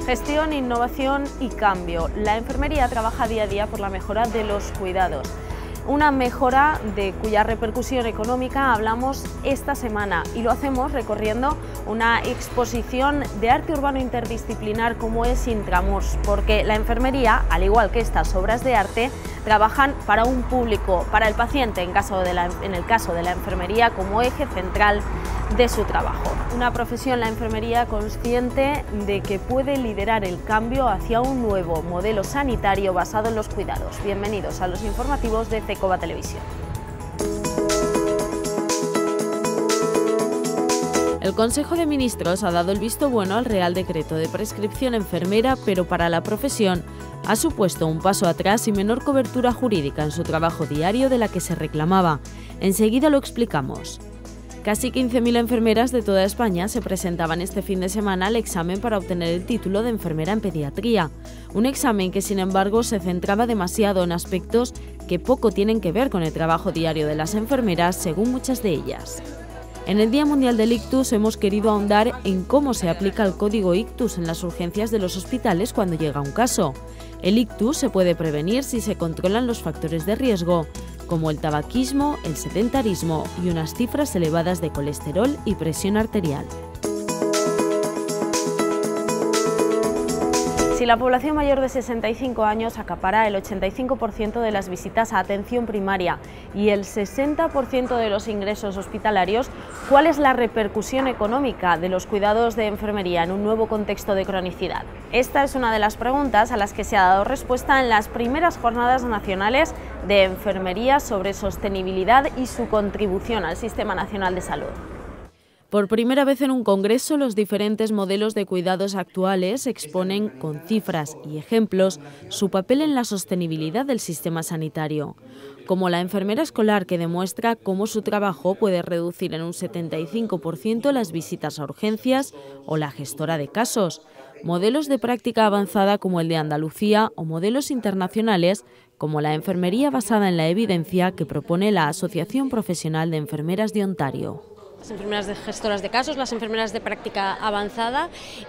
Gestión, innovación y cambio. La enfermería trabaja día a día por la mejora de los cuidados. Una mejora de cuya repercusión económica hablamos esta semana y lo hacemos recorriendo una exposición de arte urbano interdisciplinar como es Intramurs, porque la enfermería, al igual que estas obras de arte, trabajan para un público, para el paciente en el caso de la enfermería como eje central de su trabajo. Una profesión, la enfermería, consciente de que puede liderar el cambio hacia un nuevo modelo sanitario basado en los cuidados. Bienvenidos a los informativos de CECOBA Televisión. El Consejo de Ministros ha dado el visto bueno al Real Decreto de prescripción enfermera, pero para la profesión ha supuesto un paso atrás y menor cobertura jurídica en su trabajo diario de la que se reclamaba. Enseguida lo explicamos. Casi 15.000 enfermeras de toda España se presentaban este fin de semana al examen para obtener el título de enfermera en pediatría. Un examen que, sin embargo, se centraba demasiado en aspectos que poco tienen que ver con el trabajo diario de las enfermeras, según muchas de ellas. En el Día Mundial del Ictus hemos querido ahondar en cómo se aplica el código Ictus en las urgencias de los hospitales cuando llega un caso. El ictus se puede prevenir si se controlan los factores de riesgo, como el tabaquismo, el sedentarismo y unas cifras elevadas de colesterol y presión arterial. Si la población mayor de 65 años acapara el 85% de las visitas a atención primaria y el 60% de los ingresos hospitalarios, ¿cuál es la repercusión económica de los cuidados de enfermería en un nuevo contexto de cronicidad? Esta es una de las preguntas a las que se ha dado respuesta en las primeras jornadas nacionales de enfermería sobre sostenibilidad y su contribución al Sistema Nacional de Salud. Por primera vez en un congreso, los diferentes modelos de cuidados actuales exponen con cifras y ejemplos su papel en la sostenibilidad del sistema sanitario, como la enfermera escolar, que demuestra cómo su trabajo puede reducir en un 75% las visitas a urgencias, o la gestora de casos, modelos de práctica avanzada como el de Andalucía o modelos internacionales como la enfermería basada en la evidencia que propone la Asociación Profesional de Enfermeras de Ontario. Las enfermeras gestoras de casos, las enfermeras de práctica avanzada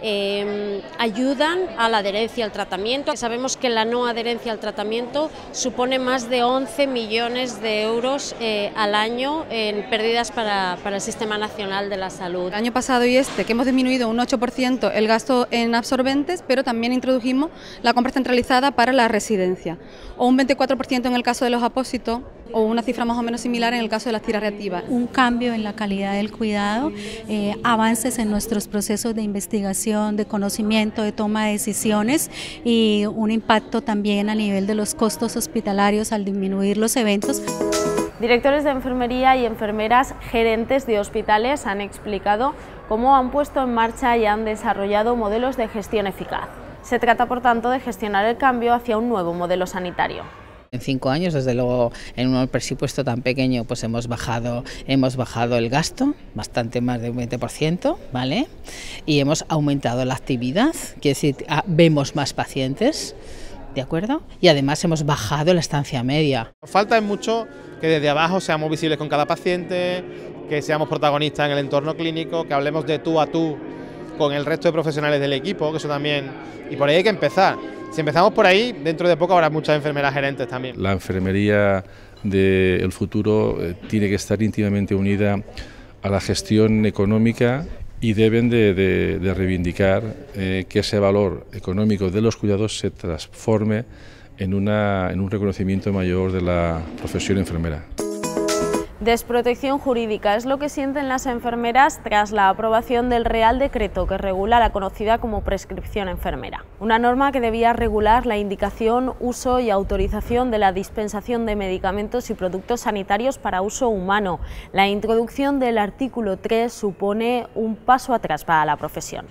ayudan a la adherencia al tratamiento. Sabemos que la no adherencia al tratamiento supone más de 11 millones de euros al año en pérdidas para el Sistema Nacional de la Salud. El año pasado y que hemos disminuido un 8% el gasto en absorbentes, pero también introdujimos la compra centralizada para la residencia, o un 24% en el caso de los apósitos, o una cifra más o menos similar en el caso de las tiras reactivas. Un cambio en la calidad del cuidado, avances en nuestros procesos de investigación, de conocimiento, de toma de decisiones y un impacto también a nivel de los costos hospitalarios al disminuir los eventos. Directores de enfermería y enfermeras gerentes de hospitales han explicado cómo han puesto en marcha y han desarrollado modelos de gestión eficaz. Se trata, por tanto, de gestionar el cambio hacia un nuevo modelo sanitario. En 5 años, desde luego, en un presupuesto tan pequeño, pues hemos bajado el gasto, bastante más de un 20%, ¿vale? Y hemos aumentado la actividad, quiere decir, vemos más pacientes, ¿de acuerdo? Y además hemos bajado la estancia media. Falta mucho que desde abajo seamos visibles con cada paciente, que seamos protagonistas en el entorno clínico, que hablemos de tú a tú con el resto de profesionales del equipo, que eso también, y por ahí hay que empezar. Si empezamos por ahí, dentro de poco habrá muchas enfermeras gerentes también. La enfermería del futuro tiene que estar íntimamente unida a la gestión económica y deben de reivindicar que ese valor económico de los cuidados se transforme en un reconocimiento mayor de la profesión enfermera. Desprotección jurídica es lo que sienten las enfermeras tras la aprobación del Real Decreto que regula la conocida como prescripción enfermera. Una norma que debía regular la indicación, uso y autorización de la dispensación de medicamentos y productos sanitarios para uso humano. La introducción del artículo 3 supone un paso atrás para la profesión.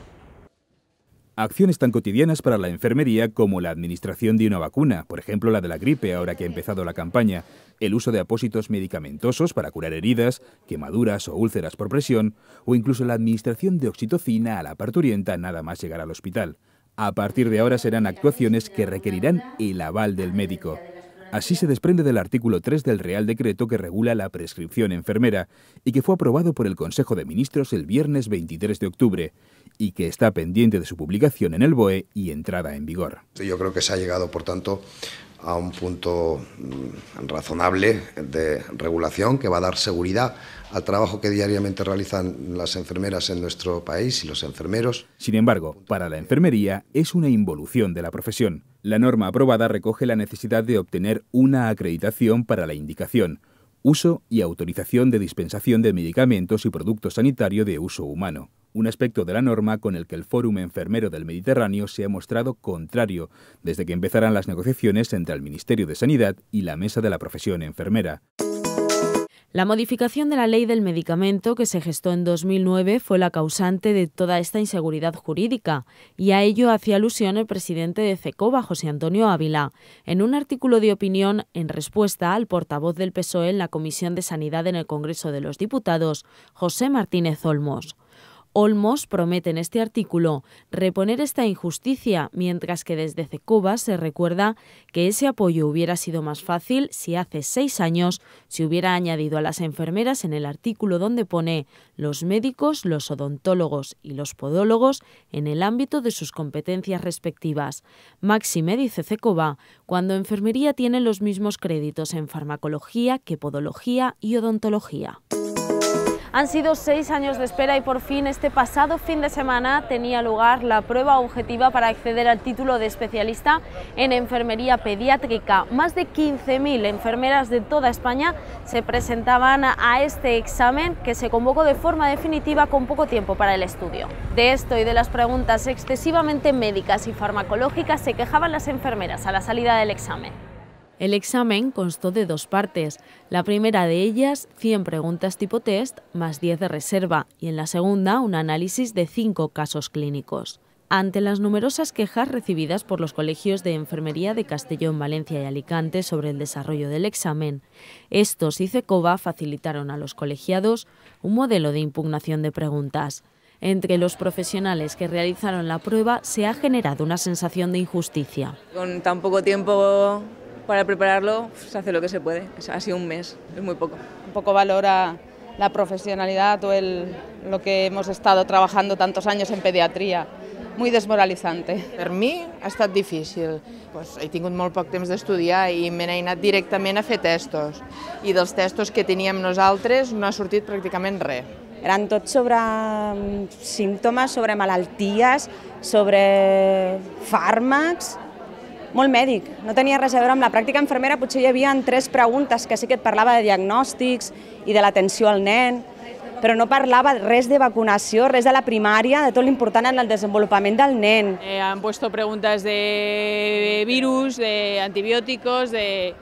Acciones tan cotidianas para la enfermería como la administración de una vacuna, por ejemplo la de la gripe ahora que ha empezado la campaña, el uso de apósitos medicamentosos para curar heridas, quemaduras o úlceras por presión, o incluso la administración de oxitocina a la parturienta nada más llegar al hospital. A partir de ahora serán actuaciones que requerirán el aval del médico. Así se desprende del artículo 3 del Real Decreto que regula la prescripción enfermera y que fue aprobado por el Consejo de Ministros el viernes 23 de octubre y que está pendiente de su publicación en el BOE y entrada en vigor. Yo creo que se ha llegado, por tanto, a un punto razonable de regulación que va a dar seguridad al trabajo que diariamente realizan las enfermeras en nuestro país y los enfermeros. Sin embargo, para la enfermería es una involución de la profesión. La norma aprobada recoge la necesidad de obtener una acreditación para la indicación, uso y autorización de dispensación de medicamentos y productos sanitarios de uso humano. Un aspecto de la norma con el que el Fórum Enfermero del Mediterráneo se ha mostrado contrario desde que empezaran las negociaciones entre el Ministerio de Sanidad y la Mesa de la Profesión Enfermera. La modificación de la Ley del Medicamento, que se gestó en 2009, fue la causante de toda esta inseguridad jurídica, y a ello hacía alusión el presidente de CECOBA, José Antonio Ávila, en un artículo de opinión en respuesta al portavoz del PSOE en la Comisión de Sanidad en el Congreso de los Diputados, José Martínez Olmos. Olmos promete en este artículo reponer esta injusticia, mientras que desde CECOBA se recuerda que ese apoyo hubiera sido más fácil si hace 6 años se hubiera añadido a las enfermeras en el artículo donde pone los médicos, los odontólogos y los podólogos en el ámbito de sus competencias respectivas. Máxime, dice CECOBA, cuando enfermería tiene los mismos créditos en farmacología que podología y odontología. Han sido 6 años de espera y por fin este pasado fin de semana tenía lugar la prueba objetiva para acceder al título de especialista en enfermería pediátrica. Más de 15.000 enfermeras de toda España se presentaban a este examen que se convocó de forma definitiva con poco tiempo para el estudio. De esto y de las preguntas excesivamente médicas y farmacológicas se quejaban las enfermeras a la salida del examen. El examen constó de 2 partes. La primera de ellas, 100 preguntas tipo test, más 10 de reserva, y en la segunda, un análisis de 5 casos clínicos. Ante las numerosas quejas recibidas por los colegios de enfermería de Castellón, Valencia y Alicante sobre el desarrollo del examen, estos y CECOBA facilitaron a los colegiados un modelo de impugnación de preguntas. Entre los profesionales que realizaron la prueba se ha generado una sensación de injusticia. Con tan poco tiempo para prepararlo, se hace lo que se puede. Ha sido un mes, es muy poco. Un poco valora la profesionalidad o lo que hemos estado trabajando tantos años en pediatria. Muy desmoralitzante. Per mi ha estat difícil. He tingut molt poc temps d'estudiar i me n'he anat directament a fer testos. I dels testos que teníem nosaltres no ha sortit pràcticament res. Eren tots sobre símptomes, sobre malalties, sobre fàrmacs, molt mèdic. No tenia res a veure amb la pràctica enfermera, potser hi havia 3 preguntes que sí que et parlava de diagnòstics i de l'atenció al nen, però no parlava res de vacunació, res de la primària, de tot l'important en el desenvolupament del nen. Han puesto preguntas de virus, de antibióticos, de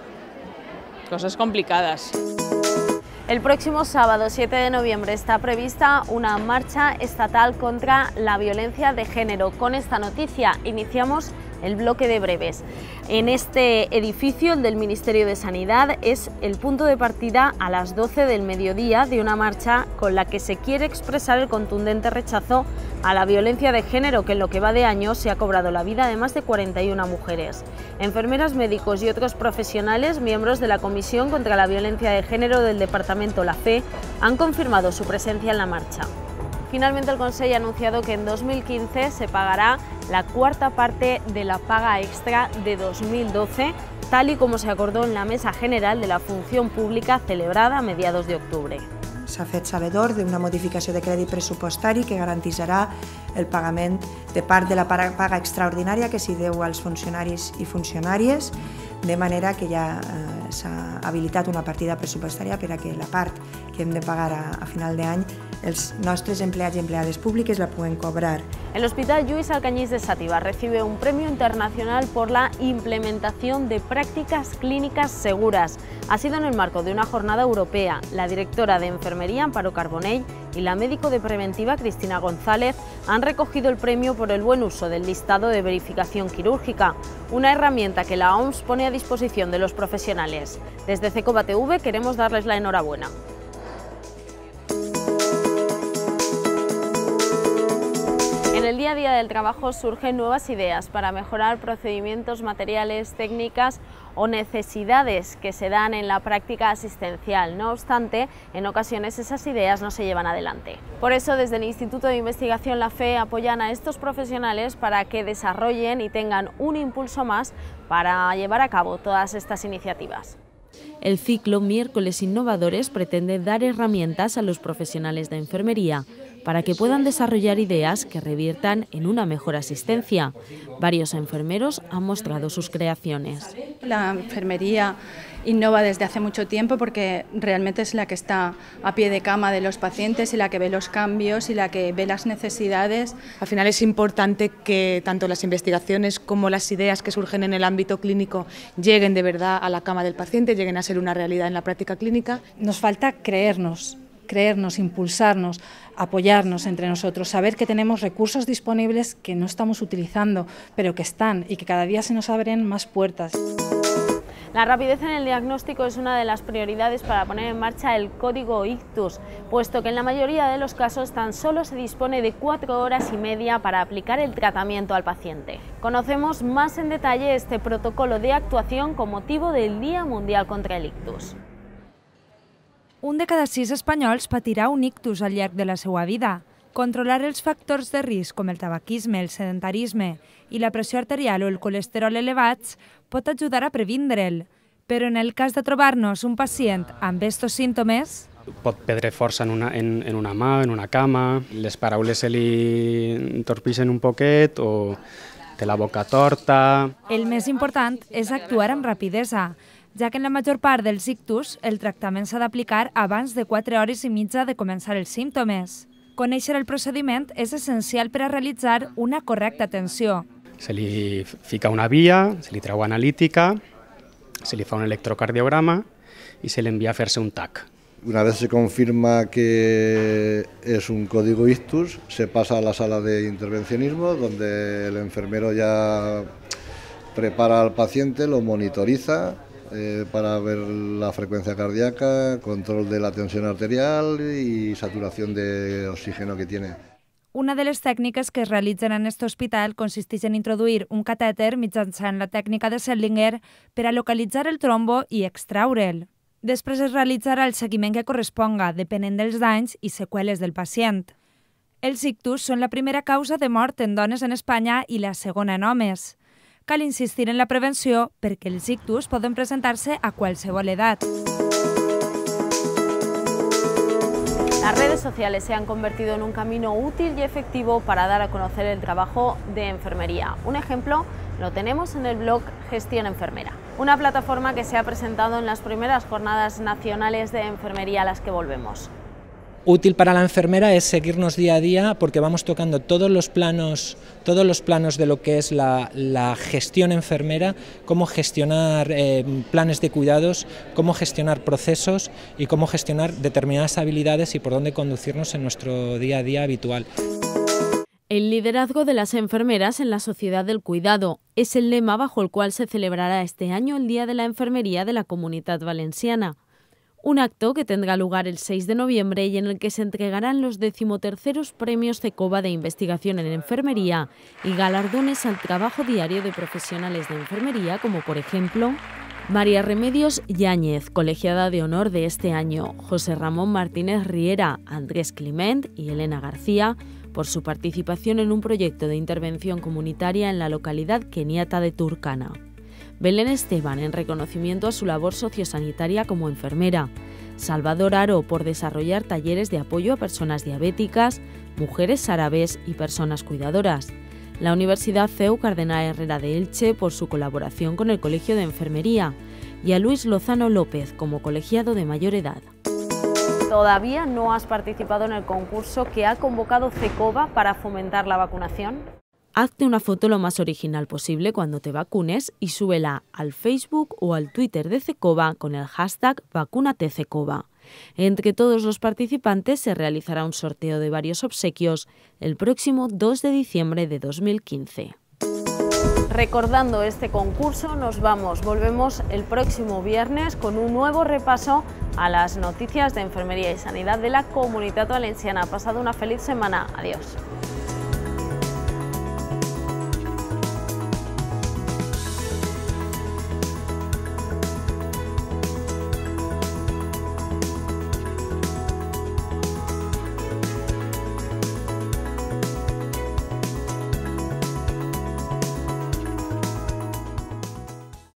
cosas complicadas. El próximo sábado 7 de noviembre está prevista una marcha estatal contra la violencia de género. Con esta noticia iniciamos el bloque de breves. En este edificio, el del Ministerio de Sanidad, es el punto de partida a las 12 del mediodía de una marcha con la que se quiere expresar el contundente rechazo a la violencia de género, que en lo que va de año se ha cobrado la vida de más de 41 mujeres. Enfermeras, médicos y otros profesionales, miembros de la Comisión contra la Violencia de Género del Departamento La Fe, han confirmado su presencia en la marcha. Finalmente, el Consejo ha anunciado que en 2015 se pagará la 4ª parte de la paga extra de 2012, tal y como se acordó en la Mesa General de la Función Pública celebrada a mediados de octubre. S'ha fet sabedor d'una modificació de crèdit pressupostari que garantirà el pagament de part de la paga extraordinària que s'hi deu als funcionaris i funcionàries, de manera que ja s'ha habilitat una partida pressupostària per a que la part que hem de pagar a final d'any els nostres empleats i empleades públiques la pueden cobrar. El Hospital Lluís Alcañiz de Xàtiva recibe un premio internacional por la implementación de prácticas clínicas seguras. Ha sido en el marco de una jornada europea. La directora de Enfermería, Amparo Carbonell, y la médico de preventiva, Cristina González, han recogido el premio por el buen uso del listado de verificación quirúrgica, una herramienta que la OMS pone a disposición de los profesionales. Desde CECOBA TV queremos darles la enhorabuena. En En el día a día del trabajo surgen nuevas ideas para mejorar procedimientos, materiales, técnicas o necesidades que se dan en la práctica asistencial. No obstante, en ocasiones esas ideas no se llevan adelante. Por eso, desde el Instituto de Investigación La Fe apoyan a estos profesionales para que desarrollen y tengan un impulso más para llevar a cabo todas estas iniciativas. El ciclo Miércoles Innovadores pretende dar herramientas a los profesionales de enfermería para que puedan desarrollar ideas que reviertan en una mejor asistencia. Varios enfermeros han mostrado sus creaciones. La enfermería innova desde hace mucho tiempo porque realmente es la que está a pie de cama de los pacientes y la que ve los cambios y la que ve las necesidades. Al final es importante que tanto las investigaciones como las ideas que surgen en el ámbito clínico lleguen de verdad a la cama del paciente, lleguen a ser una realidad en la práctica clínica. Nos falta creernos, impulsarnos, apoyarnos entre nosotros, saber que tenemos recursos disponibles que no estamos utilizando, pero que están y que cada día se nos abren más puertas. La rapidez en el diagnóstico es una de las prioridades para poner en marcha el código Ictus, puesto que en la mayoría de los casos tan solo se dispone de 4 horas y media para aplicar el tratamiento al paciente. Conocemos más en detalle este protocolo de actuación con motivo del Día Mundial contra el Ictus. Un de cada 6 espanyols patirà un ictus al llarg de la seva vida. Controlar els factors de risc com el tabaquisme, el sedentarisme i la pressió arterial o el colesterol elevats pot ajudar a previndre'l. Però en el cas de trobar-nos un pacient amb estos símptomes... Pot perdre força en una mà, en una cama, les paraules se li entorpixen un poquet o té la boca torta... El més important és actuar amb rapidesa, ja que en la major part dels ictus el tractament s'ha d'aplicar abans de 4 hores i mitja de començar els símptomes. Conèixer el procediment és essencial per a realitzar una correcta atenció. Se li fica una via, se li treu analítica, se li fa un electrocardiograma i se li envia a fer-se un TAC. Una vez se confirma que es un código ictus, se pasa a la sala de intervencionismo, donde el enfermero ya prepara al paciente, lo monitoriza para ver la frecuencia cardíaca, control de la tensión arterial y saturación de oxígeno que tiene. Una de les tècniques que es realitzen en aquest hospital consisteix en introduir un catèter mitjançant la tècnica de Seldinger per a localitzar el trombo i extraure'l. Després es realitzarà el seguiment que corresponga, depenent dels danys i seqüeles del pacient. Els ictus són la primera causa de mort en dones en Espanya i la segona en homes. Cal insistir en la prevenció perquè els ictus poden presentar-se a qualsevol edat. Las redes sociales se han convertido en un camino útil y efectivo para dar a conocer el trabajo de enfermería. Un ejemplo lo tenemos en el blog Gestión Enfermera, una plataforma que se ha presentado en las primeras jornadas nacionales de enfermería a las que volvemos. Útil para la enfermera es seguirnos día a día porque vamos tocando todos los planos de lo que es la gestión enfermera, cómo gestionar planes de cuidados, cómo gestionar procesos y cómo gestionar determinadas habilidades y por dónde conducirnos en nuestro día a día habitual. El liderazgo de las enfermeras en la sociedad del cuidado es el lema bajo el cual se celebrará este año el Día de la Enfermería de la Comunitat Valenciana. Un acto que tendrá lugar el 6 de noviembre y en el que se entregarán los 13º premios CECOVA de investigación en enfermería y galardones al trabajo diario de profesionales de enfermería, como por ejemplo María Remedios Yáñez, colegiada de honor de este año, José Ramón Martínez Riera, Andrés Climent y Elena García, por su participación en un proyecto de intervención comunitaria en la localidad keniata de Turkana. Belén Esteban, en reconocimiento a su labor sociosanitaria como enfermera. Salvador Aro, por desarrollar talleres de apoyo a personas diabéticas, mujeres árabes y personas cuidadoras. La Universidad CEU Cardenal Herrera de Elche, por su colaboración con el Colegio de Enfermería. Y a Luis Lozano López, como colegiado de mayor edad. ¿Todavía no has participado en el concurso que ha convocado CECOVA para fomentar la vacunación? Hazte una foto lo más original posible cuando te vacunes y súbela al Facebook o al Twitter de CECOVA con el hashtag #VacúnateCECOVA. Entre todos los participantes se realizará un sorteo de varios obsequios el próximo 2 de diciembre de 2015. Recordando este concurso, volvemos el próximo viernes con un nuevo repaso a las noticias de enfermería y sanidad de la Comunitat Valenciana. Pasad una feliz semana. Adiós.